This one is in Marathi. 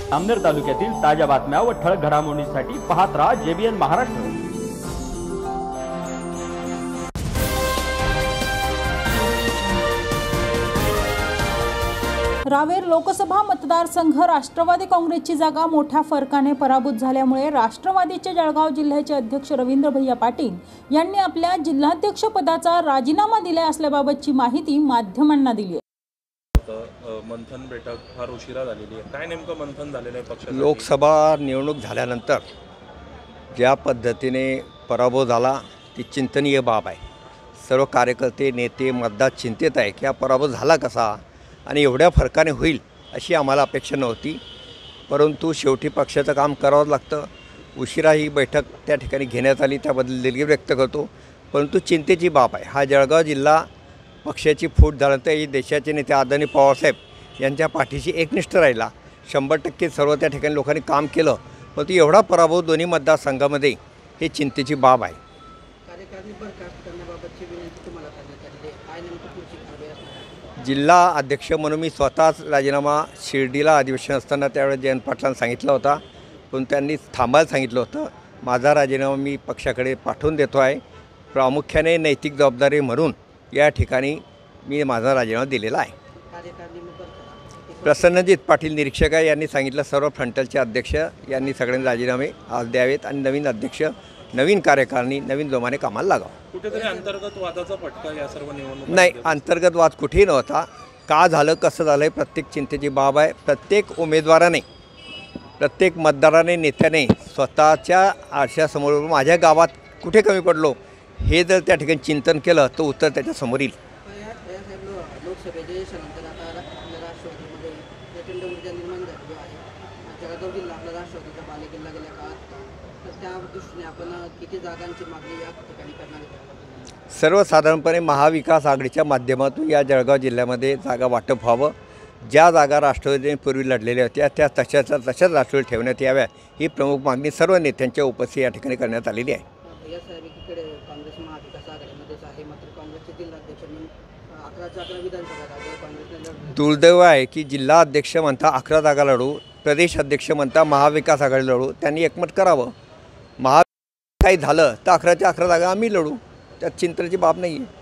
अमनेर तालुक्यातील ताज्या बातम्या व ठळक घडामोडींसाठी पाहत राहा JBN महाराष्ट्र। रावेर लोकसभा मतदारसंघ राष्ट्रवादी काँग्रेसची जागा मोठ्या फरकाने पराभूत झाल्यामुळे राष्ट्रवादीचे जळगाव जिल्ह्याचे अध्यक्ष रवींद्र भैया पाटील यांनी आपल्या जिल्हाध्यक्ष पदाचा राजीनामा दिला असल्याबाबतची माहिती माध्यमांना दिली आहे। मंथन बैठक फार उशिरा झालेली आहे, काय नेमकं मंथन झालेलं आहे पक्षाचं? लोकसभा निवडणूक झाल्यानंतर ज्या पद्धतीने पराभव झाला ती चिंतनीय बाब आहे। सर्व कार्यकर्ते नेते मतदार चिंतित आहे की हा पराभव झाला कसा आणि एवढ्या फरकाने होईल अशी आम्हाला अपेक्षा नव्हती, परंतु शेवटी पक्षाचं काम करावं लागतं। उशिरा ही बैठक त्या ठिकाणी घेण्यात आली, त्याबद्दल दिलगिरी व्यक्त करतो, परंतु चिंतेची बाब आहे। हा जळगाव जिल्हा पक्षाची फूट झाल्यानंतर ही देशाचे नेते आदरणीय पवारसाहेब यांच्या पाठीशी एकनिष्ठ राहिला, 100% सर्व त्या ठिकाणी लोकांनी काम केलं, परंतु एवढा पराभव दोन्ही मतदारसंघामध्ये हे चिंतेची बाब आहे। जिल्हा अध्यक्ष म्हणून मी स्वतःच राजीनामा शिर्डीला अधिवेशन असताना त्यावेळेस जयंत पाटलांना सांगितलं होता, पण त्यांनी थांबायला सांगितलं होतं। माझा राजीनामा मी पक्षाकडे पाठवून देतो आहे। प्रामुख्याने नैतिक जबाबदारी म्हणून या ठिकाणी मी माझा राजीनामा दिलेला आहे। प्रसन्नजित पाटील निरीक्षक यांनी सांगितलं सर्व फ्रंटलचे अध्यक्ष यांनी सगळ्यांनी राजीनामे आज द्यावेत आणि नवीन अध्यक्ष नवीन कार्यकारिणी नवीन जोमाने कामाला लागावं। कुठेतरी अंतर्गत वादाचा फटका या सर्व निवडणूक नाही, अंतर्गत वाद कुठेही नव्हता। का झालं कसं झालं हे प्रत्येक चिंतेची बाब आहे। प्रत्येक उमेदवाराने प्रत्येक मतदाराने नेत्याने स्वतःच्या आरशासमोर माझ्या गावात कुठे कमी पडलो हे जर त्या ठिकाणी चिंतन केलं तर उत्तर त्याच्यासमोर येईल। सर्वसाधारणपणे महाविकास आघाडीच्या माध्यमातून या जळगाव जिल्ह्यामध्ये जागा वाटप व्हावं। ज्या जागा राष्ट्रवादीने पूर्वी लढलेल्या होत्या त्या तशाच राष्ट्रवादी ठेवण्यात याव्या ही प्रमुख मागणी सर्व नेत्यांच्या उपस्थितीत या ठिकाणी करण्यात आलेली आहे। दुर्दैव आहे की जिल्हा अध्यक्ष म्हणता 11 जागा लढू, प्रदेश अध्यक्ष म्हणता महाविकास आघाडी लढू, त्यांनी एकमत करावं। काही झालं तर 11च्या 11 जागा आम्ही लढू, त्यात चिंतेची बाब नाही आहे।